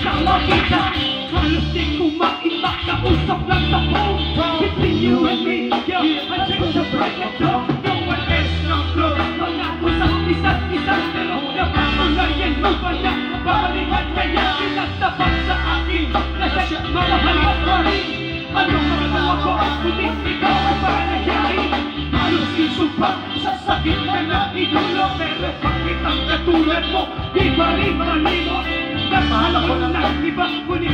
na makita. Halos di kumaimak, kausap lang sa phone. Between you and me, yeah, I change the break it down. No one else no flow. Mga usap isa't isa, pero napatunayan mo ba na babalikan kaya pinagtapat sa akin? Kasi mamahalit pa rin. Anong magawa ko at kulit ikaw ay panayain? Halos isumpa sa sakit ka na idolo. Pero bakit ang katulad mo di pa rin malimot? Nagmahal ako ng iba, ngunit